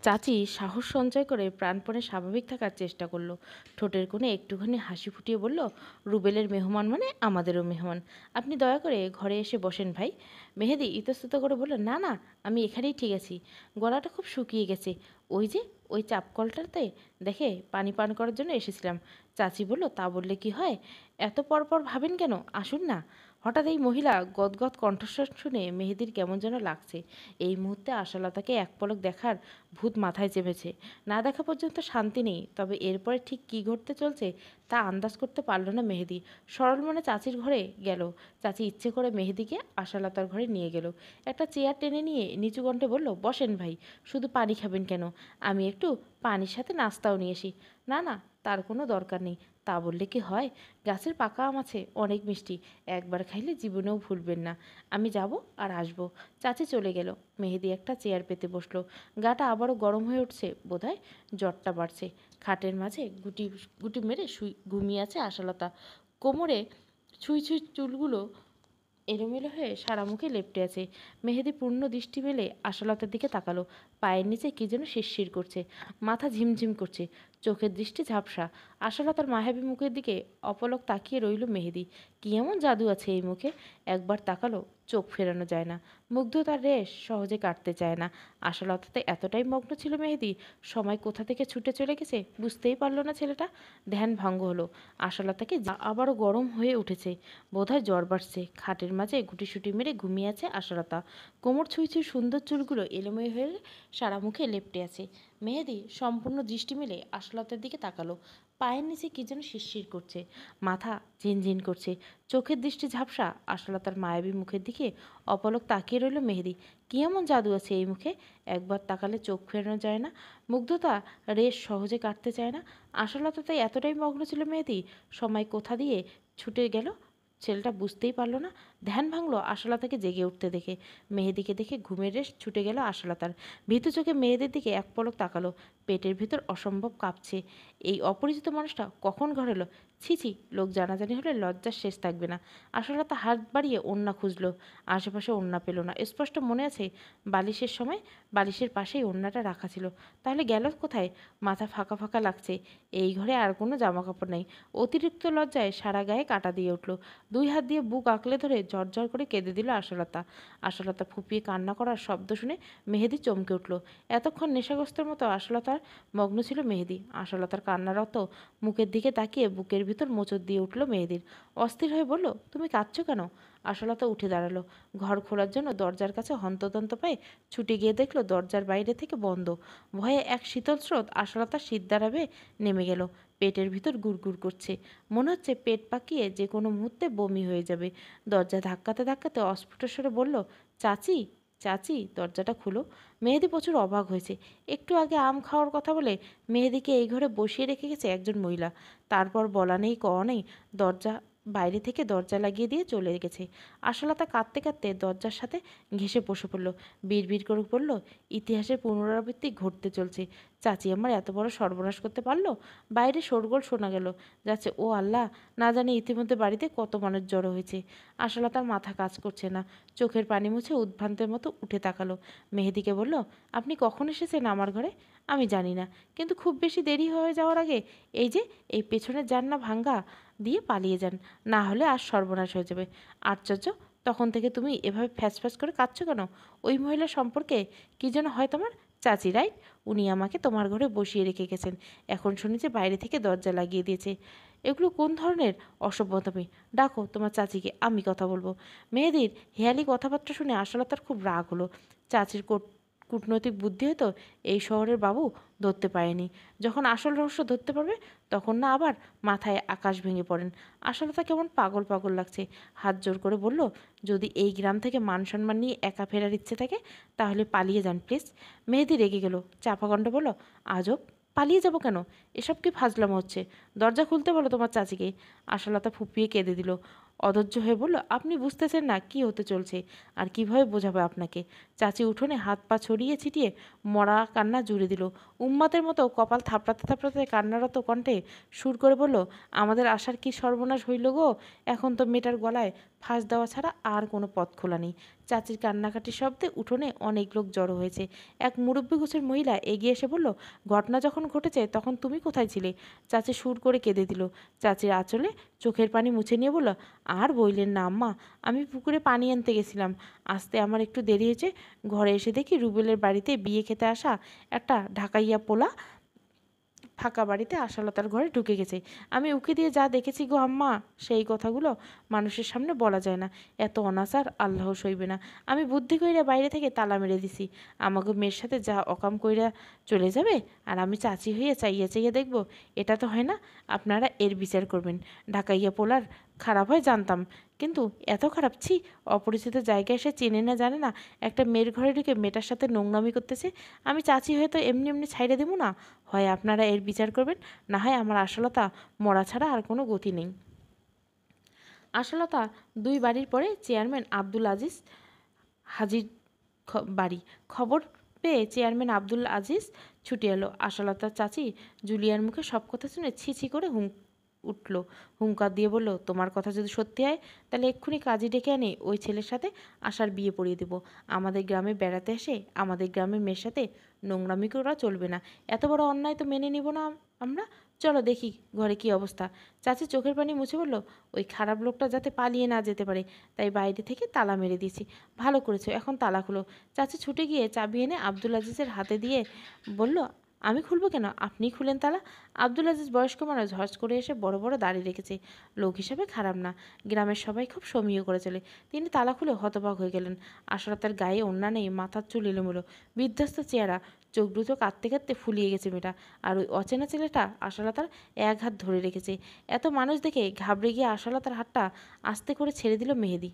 চাচি সাহস সঞ্চয় করে প্রাণপণে স্বাভাবিক থাকার চেষ্টা করলো। ঠোঁটের কোণে একটুখানি হাসি ফুটিয়ে বলল, রুবেলের মেহমান মানে আমাদেরও মেহমান। আপনি দয়া করে ঘরে এসে বসেন ভাই। মেহেদি ইতস্তত করে বলল, না না, আমি এখানেই ঠিক আছি। গলাটা খুব শুকিয়ে গেছে। ওই যে ওই চাপকলটাতে দেখে পানি পান করার জন্য এসেছিলাম। চাচি বলল, তা বললে কি হয়? এত পরপর ভাবেন কেন? আসুন না। হঠাৎ এই মহিলা গদগদ কণ্ঠস্বর শুনে মেহেদির কেমন যেন লাগছে। এই মুহূর্তে আশালতাকে এক পলক দেখার ভূত মাথায় চেপেছে। না দেখা পর্যন্ত শান্তি নেই। তবে এরপরে ঠিক কী ঘটতে চলছে তা আন্দাজ করতে পারল না মেহেদি। সরল মনে চাচির ঘরে গেল। চাচি ইচ্ছে করে মেহেদিকে আশালতার ঘরে নিয়ে গেল। একটা চেয়ার টেনে নিয়ে নিচু কণ্ঠে বলল, বসেন ভাই। শুধু পানি খাবেন কেন? আমি একটু পানির সাথে নাস্তাও নিয়ে আসি। না না, তার কোনো দরকার নেই। তা বললে কি হয়? গাছের পাকা আম আছে, অনেক মিষ্টি। একবার খাইলে জীবনেও ভুলবেন না। আমি যাব আর আসবো। চাচি চলে গেল। মেহেদি একটা চেয়ার পেতে বসলো। গাটা আবারও গরম হয়ে উঠছে বোধহয়। জ্বরটা বাড়ছে। খাটের মাঝে গুটি গুটি মেরে ঘুমিয়ে আছে আশালতা। কোমরে ছুঁই ছুঁই চুলগুলো এলোমেলো হয়ে সারা মুখে লেপ্টে আছে। মেহেদি পূর্ণ দৃষ্টি মেলে আশালতার দিকে তাকালো। পায়ের নিচে কী যেন শিরশির করছে। মাথা ঝিমঝিম করছে। চোখের দৃষ্টি ঝাপসা। আশালতার মায়াবী মুখের দিকে অপলক তাকিয়ে রইল মেহেদি। কী এমন জাদু আছে এই মুখে? একবার তাকালো, চোখ ফেরানো যায় না। মুগ্ধতার রেশ সহজে কাটতে চায় না। আশালতাতে এতটাই মগ্ন ছিল মেহেদি, সময় কোথা থেকে ছুটে চলে গেছে বুঝতেই পারল না ছেলেটা। ধ্যান ভঙ্গ হলো। আশালতাকে আবারও গরম হয়ে উঠেছে। বোধহয় জ্বর বাড়ছে। খাটের মাঝে গুটিসুটি মেরে ঘুমিয়ে আছে আশালতা। কোমর ছুঁই ছুঁই সুন্দর চুলগুলো এলোমেলো হয়ে সারা মুখে লেপ্টে আছে। মেহেদি সম্পূর্ণ দৃষ্টি মেলে আশালতার দিকে তাকালো। পায়ের নিচে কী যেন শিরশির করছে। মাথা ঝিনঝিন করছে। চোখের দৃষ্টি ঝাপসা। আশালতার মায়াবী মুখের দিকে অপলক তাকিয়ে রইল মেহেদি। কী এমন জাদু আছে এই মুখে? একবার তাকালে চোখ ফেরানো যায় না। মুগ্ধতা রেশ সহজে কাটতে চায় না। আশালতাতে এতটাই মগ্ন ছিল মেহেদি, সময় কোথা দিয়ে ছুটে গেল ছেলেটা বুঝতেই পারল না। ধ্যান ভাঙল আশালতাকে জেগে উঠতে দেখে। মেহেদিকে দেখে ঘুমের রেশ ছুটে গেল আশালতার। ভীতু চোখে মেয়েদের দিকে এক পলক তাকালো। পেটের ভিতর অসম্ভব কাঁপছে। এই অপরিচিত মানুষটা কখন ঘরে এলো? ছি ছি, লোক জানাজানি হলে লজ্জার শেষ থাকবে না। আশালতা হাত বাড়িয়ে ওড়না খুঁজল। আশেপাশে ওড়না পেল না। স্পষ্ট মনে আছে বালিশের সময় বালিশের পাশেই ওড়নাটা রাখা ছিল। তাহলে গেল কোথায়? মাথা ফাঁকা ফাঁকা লাগছে। এই ঘরে আর কোনো জামা কাপড় নেই। অতিরিক্ত লজ্জায় সারা গায়ে কাঁটা দিয়ে উঠল। দুই হাত দিয়ে বুক আঁকলে ধরে ঝরঝর করে কেঁদে দিল আশালতা। আশালতা ফুপিয়ে কান্না করার শব্দ শুনে মেহেদি চমকে উঠল। এতক্ষণ নেশাগ্রস্তের মতো আশালতার মগ্ন ছিল মেহেদি। আশালতার কান্নারত মুখের দিকে তাকিয়ে বুকের ভিতর মোচড় দিয়ে উঠল মেহেদির। অস্থির হয়ে বলল, তুমি কাঁদছো কেন? আশালতা উঠে দাঁড়ালো। ঘর খোলার জন্য দরজার কাছে হন্তদন্ত পায়ে ছুটে গিয়ে দেখল দরজার বাইরে থেকে বন্ধ। ভয়ে এক শীতল স্রোত আশালতার সিদ্ধারা বেয়ে নেমে গেল। পেটের ভিতর গুড়গুড় করছে। মনে হচ্ছে পেট পাকিয়ে যে কোনো মুহূর্তে বমি হয়ে যাবে। দরজা ধাক্কাতে ধাক্কাতে অস্ফুট স্বরে বলল, চাচি চাচি, দরজাটা খুলো। মেহেদি প্রচুর অবাক হয়েছে। একটু আগে আম খাওয়ার কথা বলে মেহেদিকে এই ঘরে বসিয়ে রেখে গেছে একজন মহিলা। তারপর বলা নেই কওয়া নেই দরজা বাইরে থেকে দরজা লাগিয়ে দিয়ে চলে গেছে। আশালতা কাঁদতে কাঁদতে দরজার সাথে ঘেঁষে বসে পড়ল। বিড়বিড় করে বলল, ইতিহাসের পুনরাবৃত্তি ঘটতে চলছে। চাচি আমার এত বড় সর্বনাশ করতে পারলো? বাইরে শোরগোল শোনা গেল যাচ্ছে। ও আল্লাহ, না জানি ইতিমধ্যে বাড়িতে কত মানুষ জড়ো হয়েছে। আশালতার মাথা কাজ করছে না। চোখের পানি মুছে উদ্ভ্রান্তের মতো উঠে তাকালো। মেহেদিকে বলল, আপনি কখন এসেছেন আমার ঘরে? আমি জানি না, কিন্তু খুব বেশি দেরি হয়ে যাওয়ার আগে এই যে এই পেছনের জানলা ভাঙ্গা দিয়ে পালিয়ে যান, না হলে আর সর্বনাশ হয়ে যাবে। আশ্চর্য, তখন থেকে তুমি এভাবে ফ্যাস ফ্যাস করে কাঁদছো কেন? ওই মহিলা সম্পর্কে কী যেন হয় তোমার? চাচি রাইট? উনি আমাকে তোমার ঘরে বসিয়ে রেখে গেছেন। এখন শুনেছি বাইরে থেকে দরজা লাগিয়ে দিয়েছে। এগুলো কোন ধরনের অসভ্যতামি? ডাকো তোমার চাচিকে, আমি কথা বলবো। মেয়েদের হেয়ালি কথাবার্তা শুনে আশালতার খুব রাগ হলো। চাচির কূটনৈতিক বুদ্ধি হয়তো এই শহরের বাবু ধরতে পারেনি। যখন আসল রহস্য ধরতে পারবে তখন না আবার মাথায় আকাশ ভেঙে পড়েন। আশালতা কেমন পাগল পাগল লাগছে। হাত জোর করে বলল, যদি এই গ্রাম থেকে মান সম্মান নিয়ে একা ফেরার ইচ্ছে থাকে তাহলে পালিয়ে যান প্লিজ। মেহেদি রেগে গেল। চাপা কণ্ঠে বলল, আজব, পালিয়ে যাব কেন? এসব কি ফাজলামো হচ্ছে? দরজা খুলতে বলো তোমার চাচিকে। আশালতা ফুপিয়ে কেঁদে দিল। অধৈর্য হয়ে বলল, আপনি বুঝতেছেন না কি হতে চলছে, আর কিভাবে বোঝাবে আপনাকে। চাচি উঠোনে হাত পা ছড়িয়ে ছিটিয়ে মরা কান্না জুড়ে দিল। উম্মাদের মতো কপাল থাপড়াতে থাপড়াতে কান্নারত কণ্ঠে সুর করে বলল, আমাদের আশার কি সর্বনাশ হইল গো। এখন তো মেয়েটার গলায় ফাঁস দেওয়া ছাড়া আর কোনো পথ খোলা নেই। চাচির কান্নাকাটির শব্দে উঠোনে অনেক লোক জড়ো হয়েছে। এক মুরব্বী গোছের মহিলা এগিয়ে এসে বলল, ঘটনা যখন ঘটেছে তখন তুমি কোথায় ছিলে? চাচি সুর করে কেঁদে দিল। চাচির আঁচলে চোখের পানি মুছে নিয়ে বলল, আর বইলেন না আম্মা, আমি পুকুরে পানি আনতে গেছিলাম, আসতে আমার একটু দেরি হয়েছে। ঘরে এসে দেখি রুবেলের বাড়িতে বিয়ে খেতে আসা একটা ঢাকাইয়া পোলা ফাঁকা বাড়িতে আশালতার ঘরে ঢুকে গেছে। আমি উকি দিয়ে যা দেখেছি গো আম্মা, সেই কথাগুলো মানুষের সামনে বলা যায় না। এত অনাচার আল্লাহ সইবে না। আমি বুদ্ধি কইরা বাইরে থেকে তালা মেরে দিছি। আমাকে মেয়ের সাথে যা অকাম কইরা চলে যাবে, আর আমি চাচি হয়ে চাইয়া চাইয়া দেখব? এটা তো হয় না। আপনারা এর বিচার করবেন। ঢাকাইয়া পোলার খারাপ হয় জানতাম, কিন্তু এত খারাপ, ছি। অপরিচিত জায়গায় এসে চেনে না জানে না একটা মেয়ের ঘরে ঢুকে মেয়েটার সাথে নোংরামি করতেছে। আমি চাচি হয়ে তো এমনি এমনি ছাইড়ে দেবো না। হয় আপনারা এর বিচার করবেন, না হয় আমার আশালতা মরা ছাড়া আর কোনো গতি নেই। আশালতা দুই বাড়ির পরে চেয়ারম্যান আব্দুল আজিজ হাজির বাড়ি। খবর পেয়ে চেয়ারম্যান আব্দুল আজিজ ছুটে এলো। আশালতার চাচি জুলিয়ার মুখে সব কথা শুনে ছি ছি করে উঠল। হুঙ্কার দিয়ে বলল, তোমার কথা যদি সত্যি হয় তাহলে এক্ষুনি কাজী ডেকে আনে ওই ছেলের সাথে আশার বিয়ে পড়িয়ে দেবো। আমাদের গ্রামে বেড়াতে এসে আমাদের গ্রামের মেয়ের সাথে নোংরামি করা চলবে না। এত বড় অন্যায় তো মেনে নিব না আমরা। চলো দেখি ঘরে কি অবস্থা। চাচি চোখের পানি মুছে বলল, ওই খারাপ লোকটা যাতে পালিয়ে না যেতে পারে তাই বাইরে থেকে তালা মেরে দিয়েছি। ভালো করেছো, এখন তালা খুলো। চাচি ছুটে গিয়ে চাবি এনে আব্দুল আজিজের হাতে দিয়ে বলল, আমি খুলবো কেন, আপনিই খুলেন তালা। আব্দুল আজিজ বয়স্ক মানুষ, হজ করে এসে বড় বড় দাড়ি রেখেছে, লোক হিসাবে খারাপ না। গ্রামের সবাই খুব সমীহ করে চলে। তিনি তালা খুলে হতবাক হয়ে গেলেন। আশরাতের গায়ে ওড়না নেই, মাথার চুল এলোমেলো, বিধ্বস্ত চেহারা, চোখ দুটো কাঁদতে কাঁদতে ফুলিয়ে গেছে মেয়েটা। আর ওই অচেনা ছেলেটা আশালতার এক হাত ধরে রেখেছে। এত মানুষ দেখে ঘাবড়ে গিয়ে আশালতার হাতটা আস্তে করে ছেড়ে দিল মেহেদি।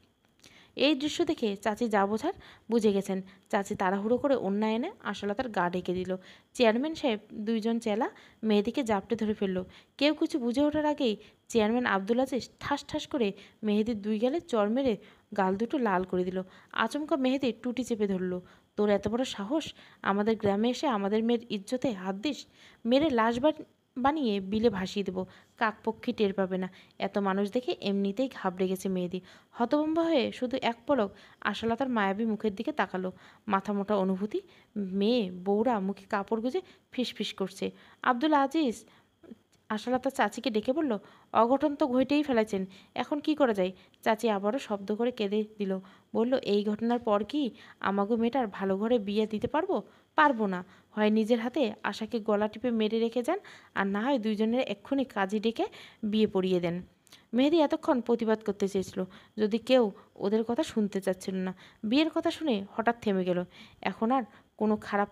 এই দৃশ্য দেখে চাচি যা বোঝার বুঝে গেছেন। চাচি তাড়াহুড়ো করে ওড়না এনে আশালতার গা ঢেকে দিল। চেয়ারম্যান সাহেব দুইজন চেলা মেহেদিকে জাপটে ধরে ফেলল। কেউ কিছু বুঝে ওঠার আগেই চেয়ারম্যান আব্দুল আজিজ ঠাস ঠাস করে মেহেদির দুই গালে চড় মেরে গাল দুটো লাল করে দিল। আচমকা মেহেদির টুটি চেপে ধরল। তোর এত বড় সাহস, আমাদের গ্রামে এসে আমাদের মেয়ের ইজ্জতে হাত দিস? মেরে লাশ বানিয়ে বিলে ভাসিয়ে দেবো, কাকপক্ষী টের পাবে না। এত মানুষ দেখে এমনিতেই ঘাবড়ে গেছে মেহেদি। হতভম্ব হয়ে শুধু এক পলক আশালতার মায়াবী মুখের দিকে তাকালো। মাথা মোটা অনুভূতি, মেয়ে বউরা মুখে কাপড় গুজে ফিসফিস করছে। আব্দুল আজিজ আশালতা চাচিকে ডেকে বলল, অঘটন তো ঘটেই ফেলেছেন, এখন কি করা যায়? চাচি আবারও শব্দ করে কেঁদে দিল। বলল, এই ঘটনার পর কি আমাগো মেয়েটার ভালো ঘরে বিয়ে দিতে পারবো? পারবো না। হয় নিজের হাতে আশাকে গলা টিপে মেরে রেখে যান, আর না হয় দুইজনের এক্ষুনি কাজী ডেকে বিয়ে পড়িয়ে দেন। মেহেদি এতক্ষণ প্রতিবাদ করতে চেয়েছিল, যদি কেউ ওদের কথা শুনতে চাচ্ছিল না। বিয়ের কথা শুনে হঠাৎ থেমে গেল। এখন আর কোনো খারাপ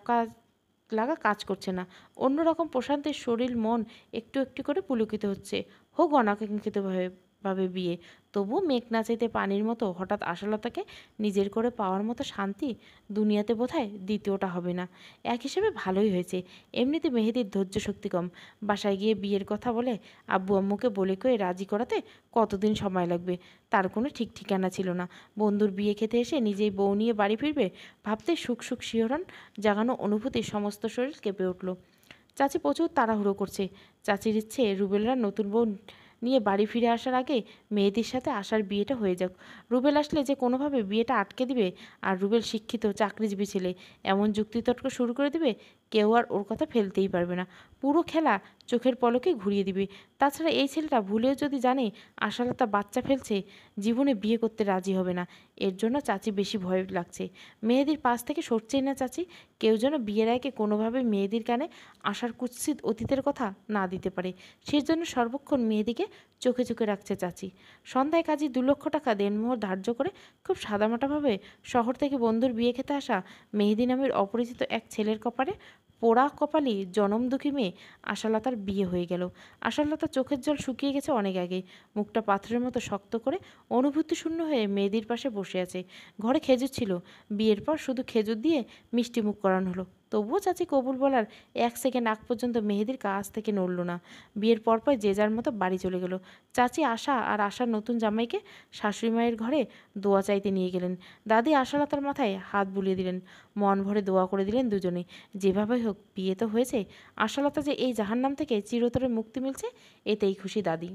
কাজ করছে না। অন্যরকম প্রশান্তির শরীর মন একটু একটু করে পুলকিত হচ্ছে। হোক অনাকাঙ্ক্ষিতভাবে বিয়ে, তবুও মেঘ না চাইতে পানির মতো হঠাৎ আশালতাকে নিজের করে পাওয়ার মতো শান্তি দুনিয়াতে বোধহয় দ্বিতীয়টা হবে না। এক হিসেবে ভালোই হয়েছে। এমনিতে মেহেদির ধৈর্য শক্তি কম। বাসায় গিয়ে বিয়ের কথা বলে আব্বু আম্মুকে বলে কয়ে রাজি করাতে কতদিন সময় লাগবে তার কোনো ঠিক ঠিকানা ছিল না। বন্ধুর বিয়ে খেতে এসে নিজেই বউ নিয়ে বাড়ি ফিরবে ভাবতে সুখ সুখ শিহরণ জাগানো অনুভূতি সমস্ত শরীর কেঁপে উঠল। চাচি প্রচুর তাড়াহুড়ো করছে। চাচির ইচ্ছে রুবেলরা নতুন বউ নিয়ে বাড়ি ফিরে আসার আগে মেয়েদের সাথে আশার বিয়েটা হয়ে যাক। রুবেল আসলে যে কোনোভাবে বিয়েটা আটকে দিবে, আর রুবেল শিক্ষিত চাকরিজীবী ছেলে, এমন যুক্তিতর্ক শুরু করে দিবে কেউ আর ওর কথা ফেলতেই পারবে না। পুরো খেলা চোখের পলকে ঘুরিয়ে দিবে। তাছাড়া এই ছেলেটা ভুলেও যদি জানে আশালতা বাচ্চা ফেলছে, জীবনে বিয়ে করতে রাজি হবে না। এর জন্য চাচি বেশি ভয় লাগছে। মেহেদির পাশ থেকে সরছেই না চাচি। কেউ যেন বিয়ের আগে কোনোভাবে মেহেদির কানে আশার কুৎসিত অতীতের কথা না দিতে পারে, সেই জন্য সর্বক্ষণ মেহেদিকে চোখে চোখে রাখছে চাচি। সন্ধ্যায় কাজী 2 লক্ষ টাকা দেনমোহর ধার্য করে খুব সাদামাটাভাবে শহর থেকে বন্ধুর বিয়ে খেতে আসা মেহেদি নামের অপরিচিত এক ছেলের কপালে পোড়া কপালি জনমদুখী মেয়ে আশালতার বিয়ে হয়ে গেল। আশালতার চোখের জল শুকিয়ে গেছে অনেক আগে। মুখটা পাথরের মতো শক্ত করে অনুভূতি শূন্য হয়ে মেহেদির পাশে বসে আছে। ঘরে খেজুর ছিল, বিয়ের পর শুধু খেজুর দিয়ে মিষ্টি মুখ করানো হলো। তবুও চাচি কবুল বলার 1 সেকেন্ড আগ পর্যন্ত মেহেদির কাছ থেকে নড়ল না। বিয়ের পরপর যে যার মতো বাড়ি চলে গেল। চাচি আশা আর আশার নতুন জামাইকে শাশুড়ি মায়ের ঘরে দোয়া চাইতে নিয়ে গেলেন। দাদি আশালতার মাথায় হাত বুলিয়ে দিলেন। মন ভরে দোয়া করে দিলেন দুজনে। যেভাবে হোক বিয়ে তো হয়েছে, আশালতা যে এই জাহান্নাম থেকে চিরতরে মুক্তি মিলছে এতেই খুশি দাদি।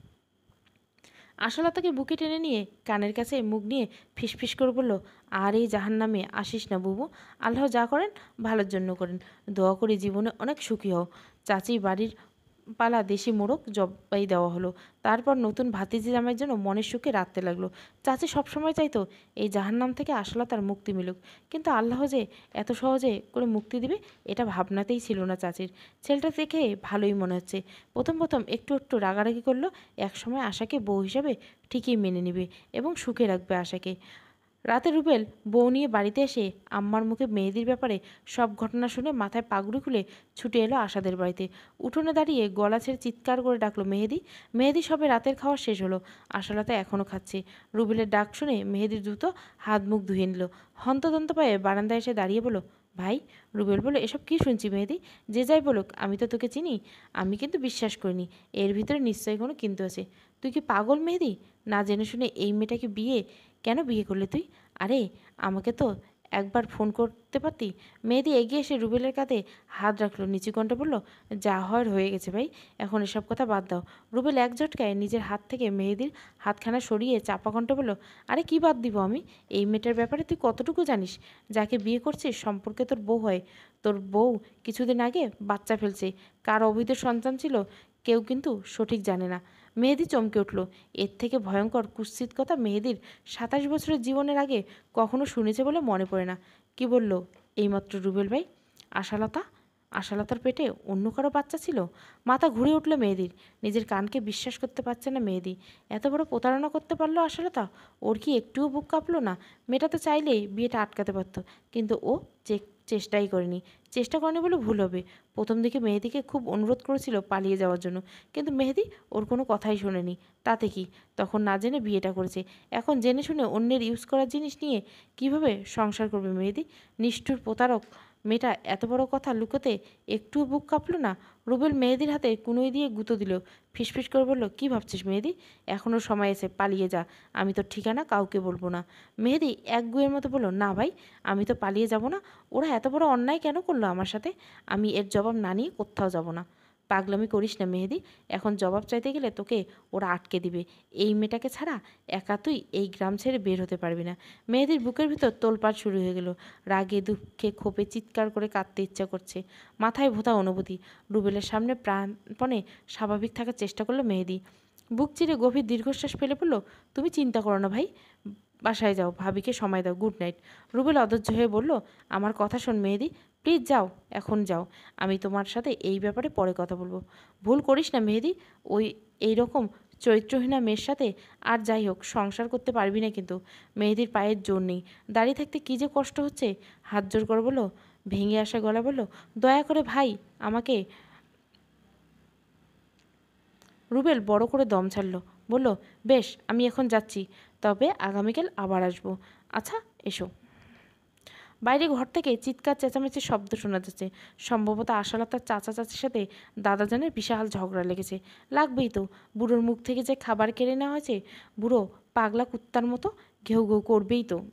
আশালতাকে বুকে টেনে নিয়ে কানের কাছে মুখ নিয়ে ফিসফিস করে বলল, আর এই জাহান্নামে আসিস না বুবু। আল্লাহ যা করেন ভালোর জন্য করেন। দোয়া করি জীবনে অনেক সুখী হও। চাচি বাড়ির পালা দেশি মোড়ক জবাই দেওয়া হলো। তারপর নতুন ভাতিজি জামাইয়ের জন্য মনের সুখে রাঁধতে লাগলো। চাচি সবসময় চাইতো এই জাহান্নাম থেকে আশালতার মুক্তি মিলুক, কিন্তু আল্লাহ যে এত সহজে করে মুক্তি দিবে এটা ভাবনাতেই ছিল না চাচির। ছেলেটা দেখে ভালোই মনে হচ্ছে। প্রথম প্রথম একটু একটু রাগারাগি করলো। একসময় আশাকে বউ হিসাবে ঠিকই মেনে নেবে এবং সুখে রাখবে আশাকে। রাতে রুবেল বউ নিয়ে বাড়িতে এসে আম্মার মুখে মেহেদির ব্যাপারে সব ঘটনা শুনে মাথায় পাগড়ি খুলে ছুটে এলো আশাদের বাড়িতে। উঠোনে দাঁড়িয়ে গলা ছেড়ে চিৎকার করে ডাকলো, মেহেদি, মেহেদি। সবে রাতের খাওয়া শেষ হলো, আশালতা এখনও খাচ্ছে। রুবেলের ডাক শুনে মেহেদি দ্রুত হাত মুখ ধুয়ে নিল। হন্তদন্ত পায়ে বারান্দায় এসে দাঁড়িয়ে বলো, ভাই। রুবেল বলল, এসব কি শুনছি মেহেদি? যে যাই বলুক আমি তো তোকে চিনি। আমি কিন্তু বিশ্বাস করিনি, এর ভিতরে নিশ্চয়ই কোনো কিন্তু আছে। তুই কি পাগল মেহেদি? না জেনে শুনে এই মেয়েটাকে কেন বিয়ে করলে তুই? আরে আমাকে তো একবার ফোন করতে পারতি। মেহেদি এগিয়ে এসে রুবেলের কাঁধে হাত রাখলো, নিচু কণ্ঠে বলল, যা হওয়ার হয়ে গেছে ভাই, এখন এসব কথা বাদ দাও। রুবেল এক ঝটকায় নিজের হাত থেকে মেহেদির হাতখানা সরিয়ে চাপা কণ্ঠে বলল, আরে কি বাদ দিব আমি? এই মেয়েটার ব্যাপারে তুই কতটুকু জানিস? যাকে বিয়ে করছিস সম্পর্কে তোর বউ হয়। তোর বউ কিছুদিন আগে বাচ্চা ফেলছে। কার অবৈধ সন্তান ছিল কেউ কিন্তু সঠিক জানে না। মেহেদি চমকে উঠল। এর থেকে ভয়ঙ্কর কুৎসিত কথা মেহেদির 27 বছরের জীবনের আগে কখনো শুনেছে বলে মনে পড়ে না। কি বলল এইমাত্র রুবেল ভাই? আশালতা? আশালতার পেটে অন্য কারো বাচ্চা ছিল? মাথা ঘুরে উঠল মেহেদির। নিজের কানকে বিশ্বাস করতে পারছে না মেহেদি। এত বড় প্রতারণা করতে পারলো আশালতা? ওর কি একটুও বুক কাঁপলো না? মেয়েটা তো চাইলেই বিয়েটা আটকাতে পারত, কিন্তু ও চেষ্টাই করেনি। চেষ্টা করেনি বলে ভুল হবে। প্রথম দিকে মেহেদিকে খুব অনুরোধ করেছিল পালিয়ে যাওয়ার জন্য, কিন্তু মেহেদি ওর কোনো কথাই শোনেনি। তাতে কি, তখন না জেনে বিয়েটা করেছে। এখন জেনে শুনে অন্যের ইউজ করার জিনিস নিয়ে কিভাবে সংসার করবে মেহেদি? নিষ্ঠুর প্রতারক মেয়েটা এত বড় কথা লুকোতে একটুও বুক কাঁপল না। রুবেল মেহেদির হাতে কুনোই দিয়ে গুঁতো দিল। ফিসফিস করে বলল, কি ভাবছিস মেহেদি? এখনও সময় এসে পালিয়ে যা। আমি তোর ঠিকানা কাউকে বলবো না। মেহেদি এক গুয়ের মতো বলল, না ভাই, আমি তো পালিয়ে যাব না। ওরা এত বড় অন্যায় কেন করলো আমার সাথে? আমি এর জবাব না নিয়ে কোথাও যাব না। পাগলামি করিস না মেহেদি। এখন জবাব চাইতে গেলে তোকে ওরা আটকে দিবে। এই মেয়েটাকে ছাড়া একা তুই এই গ্রাম ছেড়ে বের হতে পারবি না। মেহেদির বুকের ভিতর তোলপাড় শুরু হয়ে গেল। রাগে দুঃখে ক্ষোভে চিৎকার করে কাঁদতে ইচ্ছা করছে। মাথায় ভোঁতা অনুভূতি। রুবেলের সামনে প্রাণপণে স্বাভাবিক থাকার চেষ্টা করলো মেহেদি। বুক চিরে গভীর দীর্ঘশ্বাস ফেলে পড়ল, তুমি চিন্তা করো না ভাই, বাসায় যাও, ভাবিকে সময় দাও, গুড নাইট। রুবেল অধৈর্য হয়ে বলল, আমার কথা শোন মেহেদি, প্লিজ যাও, এখন যাও। আমি তোমার সাথে এই ব্যাপারে পরে কথা বলবো। ভুল করিস না মেহেদি। এই রকম চরিত্রহীনা মেয়ের সাথে আর যাই হোক সংসার করতে পারবি না কিন্তু। মেহেদির পায়ের জোর নেই। দাঁড়িয়ে থাকতে কী যে কষ্ট হচ্ছে। হাত জোর করে বলল, ভেঙে আসা গলা বলল, দয়া করে ভাই আমাকে। রুবেল বড় করে দম ছাড়ল, বলল, বেশ, আমি এখন যাচ্ছি, তবে আগামীকাল আবার আসবো। আচ্ছা, এসো। বাইরে ঘর থেকে চিৎকার চেঁচামেচির শব্দ শোনা যাচ্ছে। সম্ভবত আশালতার চাচা চাচির সাথে দাদাজানের বিশাল ঝগড়া লেগেছে। লাগবেই তো, বুড়োর মুখ থেকে যে খাবার কেড়ে নেওয়া হয়েছে, বুড়ো পাগলা কুত্তার মতো ঘেউ ঘেউ করবেই তো।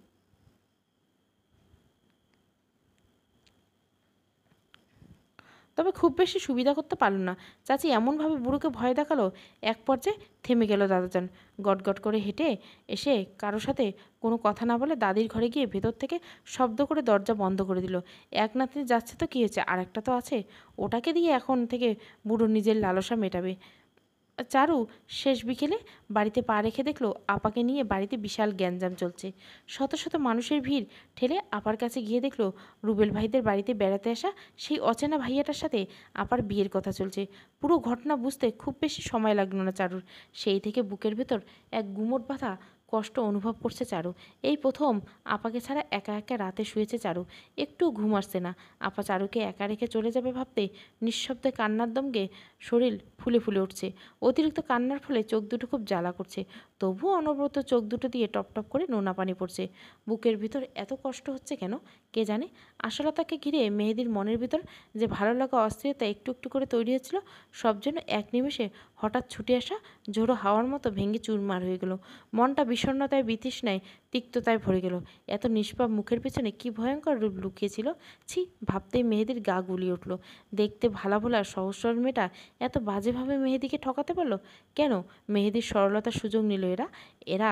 তবে খুব বেশি সুবিধা করতে পারল না। চাচি এমনভাবে বুড়োকে ভয় দেখালো, এক পর্যায়ে থেমে গেল দাদাজান। গটগট করে হেঁটে এসে কারো সাথে কোনো কথা না বলে দাদির ঘরে গিয়ে ভেতর থেকে শব্দ করে দরজা বন্ধ করে দিল। এক নাতনি যাচ্ছে তো কী হয়েছে, আর একটা তো আছে, ওটাকে দিয়ে এখন থেকে বুড়ো নিজের লালসা মেটাবে। চারু শেষ বিকেলে বাড়িতে পা রেখে দেখলো আপাকে নিয়ে বাড়িতে বিশাল গ্যাঞ্জাম চলছে। শত শত মানুষের ভিড় ঠেলে আপার কাছে গিয়ে দেখলো রুবেল ভাইদের বাড়িতে বেড়াতে আসা সেই অচেনা ভাইয়াটার সাথে আপার বিয়ের কথা চলছে। পুরো ঘটনা বুঝতে খুব বেশি সময় লাগলো না চারুর। সেই থেকে বুকের ভেতর এক গুমোট বাঁধা কষ্ট অনুভব করছে চারু। এই প্রথম আপাকে ছাড়া একা একা রাতে শুয়েছে চারু। একটু ঘুম আসছে না। আপা চারুকে একা রেখে চলে যাবে ভাবতেই নিঃশব্দে কান্নার দমকে শরীর ফুলে ফুলে উঠছে। অতিরিক্ত কান্নার ফলে চোখ দুটো খুব জ্বালা করছে। তবুও অনবরত চোখ দুটো দিয়ে টপ টপ করে নোনা পানি পড়ছে। বুকের ভিতর এত কষ্ট হচ্ছে কেন কে জানে। আশালতাকে ঘিরে মেহেদির মনের ভিতর যে ভালো লাগা অস্থিরতা একটু একটু করে তৈরি হচ্ছিল, সব যেন এক নিমেষে হঠাৎ ছুটে আসা ঝোড়ো হাওয়ার মতো ভেঙে চুরমার হয়ে গেল। মনটা বিষণ্ণতায় বিতৃষ্ণায় তিক্ততায় ভরে গেল। এত নিষ্পাপ মুখের পেছনে কি ভয়ঙ্কর রূপ লুকিয়েছিল। ছি, ভাবতেই মেহেদির গা গুলিয়ে উঠল। দেখতে ভালা ভোলা সহজ সরল মেয়েটা এত বাজেভাবে মেহেদিকে ঠকাতে পারল কেন? মেহেদির সরলতার সুযোগ নিল এরা। এরা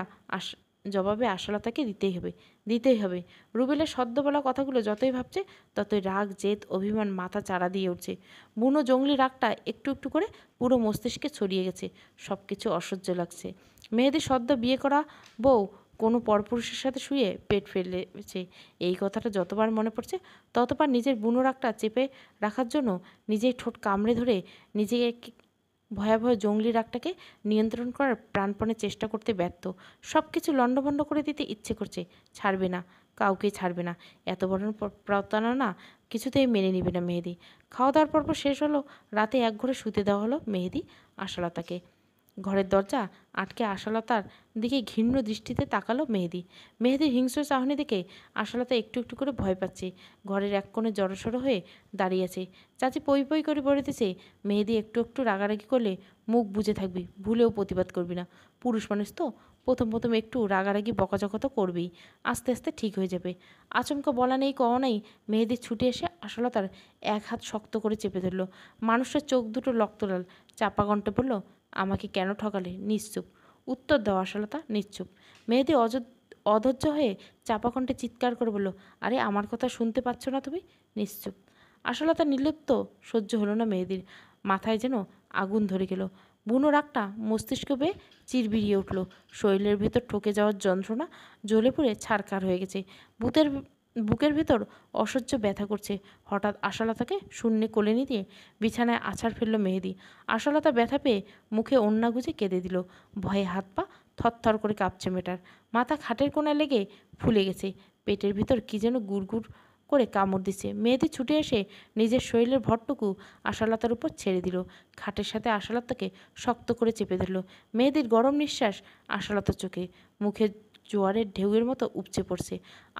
জবাবে আশালতাকে দিতেই হবে। রুবেলের সদ্য বলা কথাগুলো যতই ভাবছে ততই রাগ, জেদ, অভিমান মাথা চাড়া দিয়ে উঠছে। বুনো জঙ্গলি রাগটা একটু একটু করে পুরো মস্তিষ্কে ছড়িয়ে গেছে। সব কিছু অসহ্য লাগছে। মেয়েদের সদ্য বিয়ে করা বউ কোনো পরপুরুষের সাথে শুয়ে পেট ফেলেছে, এই কথাটা যতবার মনে পড়ছে ততবার নিজের বুনো রাগটা চেপে রাখার জন্য নিজেই ঠোঁট কামড়ে ধরে নিজেকে ভয়াবহ জঙ্গলি রাগটাকে নিয়ন্ত্রণ করার প্রাণপণে চেষ্টা করতে ব্যর্থ। সব কিছু লণ্ডভণ্ড করে দিতে ইচ্ছে করছে। ছাড়বে না, কাউকেই ছাড়বে না। এত বড় প্রতারণা কিছুতেই মেনে নিবে না মেহেদি। খাওয়া দাওয়ার পর্ব শেষ হলো। রাতে একঘরে শুতে দেওয়া হলো মেহেদি আশালতাকে। ঘরের দরজা আটকে আশালতার দিকে ঘৃণ্য দৃষ্টিতে তাকালো মেহেদি। মেহেদির হিংস্র চাহনি দেখে আশালতা একটু একটু করে ভয় পাচ্ছে। ঘরের এক কোণে জড়সড়ো হয়ে দাঁড়িয়েছে। চাচি পই পই করে বলিতেছে, মেহেদি একটু একটু রাগারাগি করলে মুখ বুজে থাকবি, ভুলেও প্রতিবাদ করবি না। পুরুষ মানুষ তো প্রথম একটু রাগারাগি বকাঝকা তো করবেই, আস্তে আস্তে ঠিক হয়ে যাবে। আচমকা বলা নেই কওয়া নেই মেহেদি ছুটে এসে আশালতার এক হাত শক্ত করে চেপে ধরল। মানুষের চোখ দুটো রক্তলাল। চাপা কণ্ঠে বলল, আমাকে কেন ঠকালে? নিশ্চুপ। উত্তর দাও আশালতা, নিশ্চুপ। মেহেদি অধৈর্য হয়ে চাপা কণ্ঠে চিৎকার করে বলল, আরে আমার কথা শুনতে পাচ্ছ না তুমি? নিশ্চুপ। আশালতা নির্লিপ্ত সহ্য হলো না মেহেদির। মাথায় যেন আগুন ধরে গেল। বুনো রাগটা মস্তিষ্ক বেয়ে চিরবিরিয়ে উঠল। শরীরের ভেতর ঠকে যাওয়ার যন্ত্রণা জ্বলে পুড়ে ছারখার হয়ে গেছে। বুকের ভেতর অসহ্য ব্যথা করছে। হঠাৎ আশালতাকে শূন্যে কোলে নিয়ে বিছানায় আছাড় ফেলল মেহেদি। আশালতা ব্যথা পেয়ে মুখে ওড়না গুজে কেঁদে দিল। ভয়ে হাত পা থরথর করে কাঁপছে মেয়েটার। মাথা খাটের কোণায় লেগে ফুলে গেছে। পেটের ভিতর কি যেন গুড়গুড় করে কামড় দিচ্ছে। মেহেদি ছুটে এসে নিজের শরীরের ভরটুকু আশালতার উপর ছেড়ে দিল। খাটের সাথে আশালতাকে শক্ত করে চেপে ধরল। মেহেদির গরম নিঃশ্বাস আশালতার চোখে মুখে জোয়ারের ঢেউয়ের মতো উপচে পড়ছে।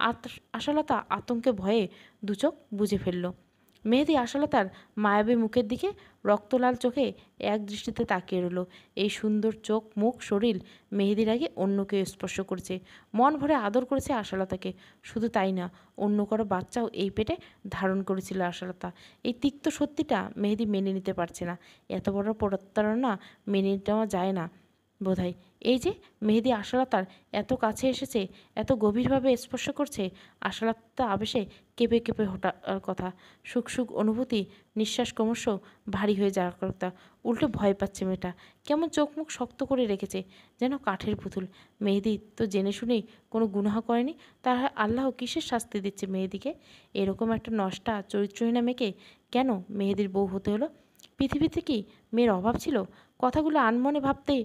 আশালতা আতঙ্কে ভয়ে দুচোখ বুজে ফেলল। মেহেদি আশালতার মায়াবী মুখের দিকে রক্তলাল চোখে এক দৃষ্টিতে তাকিয়ে রইল। এই সুন্দর চোখ, মুখ, শরীর মেহেদির আগে অন্য কেউ স্পর্শ করেছে। মন ভরে আদর করেছে আশালতাকে। শুধু তাই না, অন্য কারো বাচ্চাও এই পেটে ধারণ করেছিল আশালতা। এই তিক্ত সত্যিটা মেহেদি মেনে নিতে পারছে না। এত বড় প্রতারণা মেনে নেওয়া যায় না বোধহয়। এই যে মেহেদি আশালতার এত কাছে এসেছে, এত গভীরভাবে স্পর্শ করছে, আশালতা আবেশে কেঁপে কেঁপে হঠাৎ কথা। সুখ সুখ অনুভূতি, নিঃশ্বাস ক্রমশ ভারী হয়ে যাওয়ার কথা। উল্টো ভয় পাচ্ছে মেয়েটা। কেমন চোখ মুখ শক্ত করে রেখেছে, যেন কাঠের পুতুল। মেহেদি তো জেনে শুনেই কোনো গুনাহ করেনি, তার আল্লাহ কিসের শাস্তি দিচ্ছে মেহেদিকে? এরকম একটা নষ্টা চরিত্রহীনা মেয়েকে কেন মেহেদির বউ হতে হলো? পৃথিবীতে কি মেয়ের অভাব ছিল? কথাগুলো আনমনে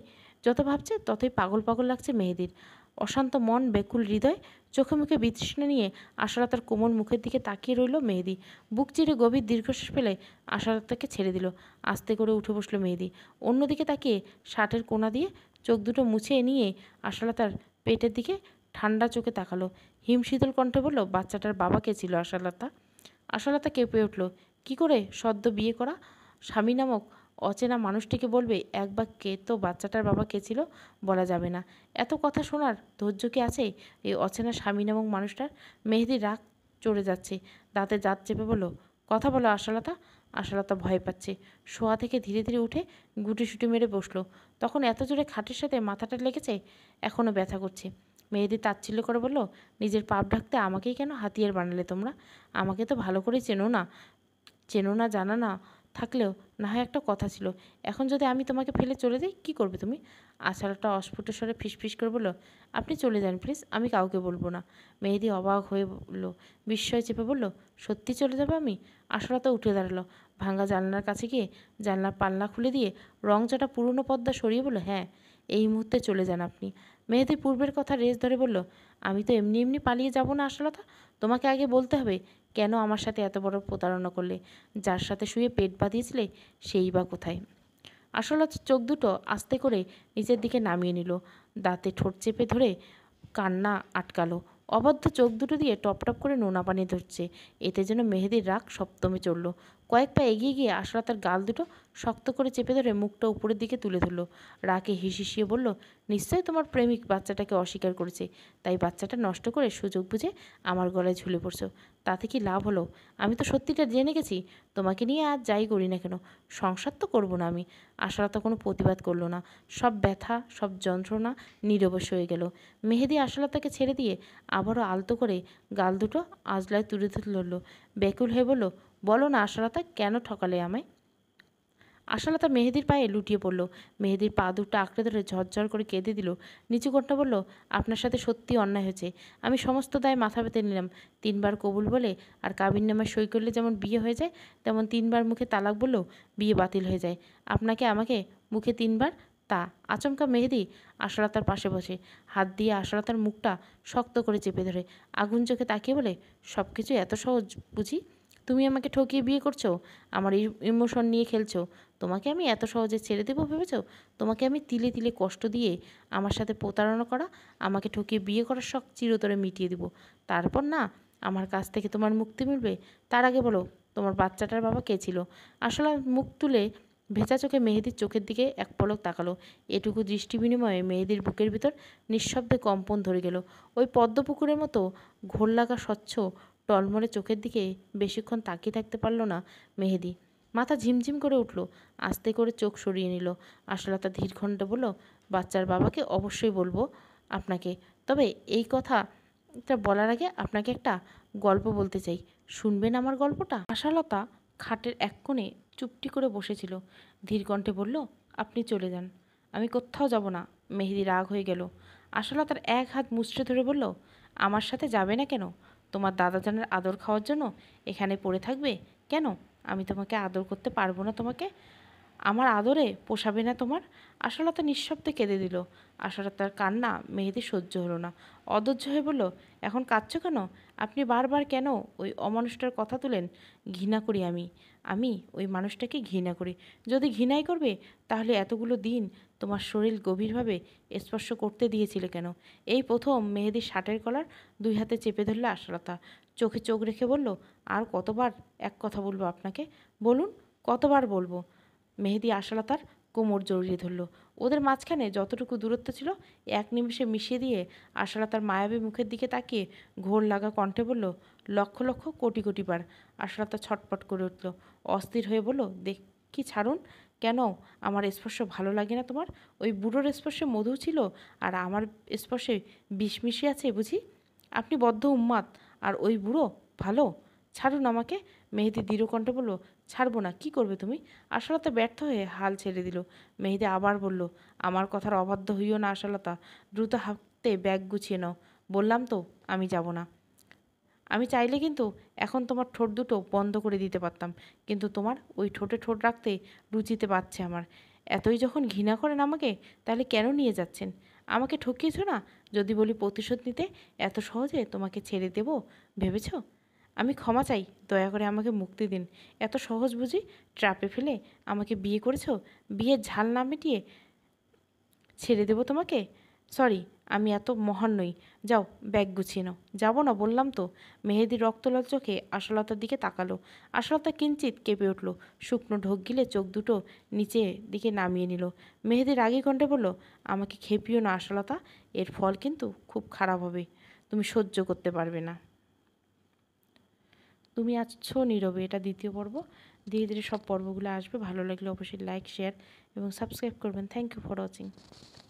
যত ভাবছে ততই পাগল পাগল লাগছে মেহেদির। অশান্ত মন, ব্যাকুল হৃদয়, চোখে মুখে বিতৃষ্ণা নিয়ে আশালতার কোমল মুখের দিকে তাকিয়ে রইল মেহেদি। বুক চিরে গভীর দীর্ঘশ্বাস ফেলে আশালতাকে ছেড়ে দিল। আস্তে করে উঠে বসলো মেহেদি। অন্যদিকে তাকিয়ে শার্টের কোনা দিয়ে চোখ দুটো মুছে নিয়ে আশালতার পেটের দিকে ঠান্ডা চোখে তাকালো। হিমশীতল কণ্ঠে বলল, বাচ্চাটার বাবা কে ছিল আশালতা? আশালতা কেঁপে উঠল। কি করে সদ্য বিয়ে করা স্বামী নামক অচেনা মানুষটিকে বলবে এক বাক্যে? তো বাচ্চাটার বাবা কে ছিল বলা যাবে না। এত কথা শোনার ধৈর্য কি আছে এই অচেনা স্বামী নামক মানুষটার? মেহেদির রাগ চড়ে যাচ্ছে। দাঁতে দাঁত চেপে বলল, কথা বলো আশালতা। আশালতা ভয় পাচ্ছে। শোয়া থেকে ধীরে ধীরে উঠে গুটিসুটি মেরে বসলো। তখন এত জোরে খাটের সাথে মাথাটা লেগেছে, এখনও ব্যথা করছে। মেহেদি তাচ্ছিল্য করে বলল, নিজের পাপ ঢাকতে আমাকেই কেন হাতিয়ার বানালে তোমরা? আমাকে তো ভালো করে চেনো না জানা না থাকলেও না হয় একটা কথা ছিল। এখন যদি আমি তোমাকে ফেলে চলে যাই, কী করবে তুমি? আশালতা অস্ফুট স্বরে ফিসফিস করে বলল, আপনি চলে যান প্লিজ, আমি কাউকে বলবো না। মেহেদি অবাক হয়ে বলল, বিস্ময় চেপে বলল, সত্যি চলে যাবে আমি? আশালতা উঠে দাঁড়ালো। ভাঙা জানলার কাছে গিয়ে জানলার পাল্লা খুলে দিয়ে রংচটা পুরনো পর্দা সরিয়ে বলল, হ্যাঁ, এই মুহূর্তে চলে যান আপনি। মেহেদি পূর্বের কথা রেশ ধরে বলল, আমি তো এমনি এমনি পালিয়ে যাব না আশালতা। তোমাকে আগে বলতে হবে কেন আমার সাথে এত বড় প্রতারণা করলে। যার সাথে শুয়ে পেট বাঁধিয়েছিলে সেই বা কোথায়। আশালতা চোখ দুটো আস্তে করে নিচের দিকে নামিয়ে নিল, দাঁতে ঠোঁট চেপে ধরে কান্না আটকালো। অবাধ্য চোখ দুটো দিয়ে টপ টপ করে নোনা পানি ধরছে। এতে যেন মেহেদির রাগ সপ্তমে চড়ল। কয়েক পা এগিয়ে গিয়ে আশরাতার গাল দুটো শক্ত করে চেপে ধরে মুখটা উপরের দিকে তুলে ধরল। রাগে হিসিয়ে বলল, নিশ্চয়ই তোমার প্রেমিক বাচ্চাটাকে অস্বীকার করেছে, তাই বাচ্চাটা নষ্ট করে সুযোগ বুঝে আমার গলায় ঝুলে পড়ছো। তাতে কি লাভ হলো? আমি তো সত্যিটা জেনে গেছি। তোমাকে নিয়ে আজ যাই করি না কেন, সংসার তো করবো না আমি। আশরাতা কোনো প্রতিবাদ করলো না। সব ব্যথা, সব যন্ত্রণা নীরবে সয়ে গেল। মেহেদি আশালতাকে ছেড়ে দিয়ে আবারও আলতো করে গাল দুটো আজলায় তুলে ধরল। ব্যাকুল হয়ে বলল, বলো না আশালতা, কেন ঠকালে আমায়? আশালতা মেহেদির পায়ে লুটিয়ে পড়ল। মেহেদির পা দুটো আঁকড়ে ধরে ঝরঝর করে কেঁদে দিল। নিচু কণ্ঠে বলল, আপনার সাথে সত্যি অন্যায় হয়েছে। আমি সমস্ত দায় মাথা পেতে নিলাম। 3 বার কবুল বলে আর কাবিননামায় সই করলে যেমন বিয়ে হয়ে যায়, তেমন 3 বার মুখে তালাক বললেও বিয়ে বাতিল হয়ে যায়। আপনাকে আমাকে মুখে 3 বার তা। আচমকা মেহেদি আশালতার পাশে বসে হাত দিয়ে আশালতার মুখটা শক্ত করে চেপে ধরে আগুন চোখে তাকিয়ে বলে, সব কিছু এত সহজ বুঝি? তুমি আমাকে ঠকিয়ে বিয়ে করছো, আমার ইমোশন নিয়ে খেলছো। তোমাকে আমি এত সহজে ছেড়ে দেবো ভেবেছো? তোমাকে আমি তিলে তিলে কষ্ট দিয়ে আমার সাথে প্রতারণা করা, আমাকে ঠকিয়ে বিয়ে করার শখ চিরতরে মিটিয়ে দিব। তারপর না আমার কাছ থেকে তোমার মুক্তি মিলবে। তার আগে বলো, তোমার বাচ্চাটার বাবা কে ছিল? আসলে মুখ তুলে ভেজা চোখে মেহেদির চোখের দিকে এক পলক তাকালো। এটুকু দৃষ্টি বিনিময়ে মেহেদির বুকের ভিতর নিঃশব্দে কম্পন ধরে গেল। ওই পদ্মপুকুরের মতো ঘোর লাগা স্বচ্ছ টলমলে চোখের দিকে বেশিক্ষণ তাকিয়ে থাকতে পারল না মেহেদি। মাথা ঝিমঝিম করে উঠল। আস্তে করে চোখ সরিয়ে নিল। আশালতা ধীর কণ্ঠে বলল, বাচ্চার বাবাকে অবশ্যই বলবো আপনাকে। তবে এই কথাটা বলার আগে আপনাকে একটা গল্প বলতে চাই। শুনবেন আমার গল্পটা? আশালতা খাটের এক কোণে চুপটি করে বসেছিল। ধীর কণ্ঠে বলল, আপনি চলে যান, আমি কোথাও যাব না। মেহেদি রাগ হয়ে গেল। আশালতার এক হাত মুচড়ে ধরে বলল, আমার সাথে যাবে না কেন? তোমার দাদাজানের আদর খাওয়ার জন্য এখানে পড়ে থাকবে কেন? আমি তোমাকে আদর করতে পারবো না? তোমাকে আমার আদরে পোষাবে না তোমার? আশালতা নিঃশব্দে কেঁদে দিল। আশালতার কান্না মেহেদি সহ্য হলো না। অধৈর্য হয়ে বলল, এখন কাঁদছো কেন? আপনি বারবার কেন ওই অমানুষটার কথা তুলেন? ঘৃণা করি আমি ওই মানুষটাকে ঘৃণা করি। যদি ঘৃণাই করবে তাহলে এতগুলো দিন তোমার শরীর গভীরভাবে স্পর্শ করতে দিয়েছিলে কেন? এই প্রথম মেহেদির শার্টের কলার 2 হাতে চেপে ধরল আশালতা। চোখে চোখ রেখে বলল, আর কতবার এক কথা বলবো আপনাকে? বলুন, কতবার বলবো? মেহেদি আশালতার কোমর জড়িয়ে ধরল। ওদের মাঝখানে যতটুকু দূরত্ব ছিল এক নিমেষে মিশিয়ে দিয়ে আশালতার মায়াবী মুখের দিকে তাকিয়ে ঘোর লাগা কণ্ঠে বলল, লক্ষ লক্ষ কোটি কোটি বার। আশালতা ছটপট করে উঠল। অস্থির হয়ে বলল, দেখি ছাড়ুন। কেন আমার স্পর্শ ভালো লাগে না তোমার? ওই বুড়োর স্পর্শে মধু ছিল আর আমার স্পর্শে বিষ মিশিয়ে আছে বুঝি? আপনি বদ্ধ উন্মাদ আর ওই বুড়ো ভালো। ছাড়ুন আমাকে। মেহেদি দৃঢ় কণ্ঠে বলল, ছাড়বো না। কি করবে তুমি? আশালতা ব্যর্থ হয়ে হাল ছেড়ে দিল। মেহেদি আবার বলল, আমার কথার অবাধ্য হইও না আশালতা। দ্রুত হাতে ব্যাগ গুছিয়ে নাও। বললাম তো আমি যাব না। আমি চাইলে কিন্তু এখন তোমার ঠোঁট দুটো বন্ধ করে দিতে পারতাম, কিন্তু তোমার ওই ঠোঁটে ঠোঁট রাখতে রুচিতে পারছে আমার। এতই যখন ঘৃণা করেন আমাকে, তাহলে কেন নিয়ে যাচ্ছেন? আমাকে ঠকিয়েছ না? যদি বলি প্রতিশোধ নিতে, এত সহজে তোমাকে ছেড়ে দেব ভেবেছ? আমি ক্ষমা চাই, দয়া করে আমাকে মুক্তি দিন। এত সহজ বুঝি ট্র্যাপে ফেলে আমাকে বিয়ে করেছো? বিয়ের ঝাল না মিটিয়ে ছেড়ে দেবো তোমাকে? সরি, আমি এত মহান নই। যাও, ব্যাগ গুছিয়ে নাও। যাবো না বললাম তো। মেহেদি রক্তলাল চোখে আশালতার দিকে তাকালো। আশালতা কিঞ্চিত কেঁপে উঠল। শুকনো ঢোক গিলে চোখ দুটো নিচে দিকে নামিয়ে নিল। মেহেদি রাগী কণ্ঠে বলল, আমাকে খেপিও না আশালতা। এর ফল কিন্তু খুব খারাপ হবে। তুমি সহ্য করতে পারবে না। তুমি আছো নীরবে, এটা দ্বিতীয় পর্ব। ধীরে ধীরে সব পর্বগুলো আসবে। ভালো লাগলে অবশ্যই লাইক, শেয়ার এবং সাবস্ক্রাইব করবেন। Thank you for watching.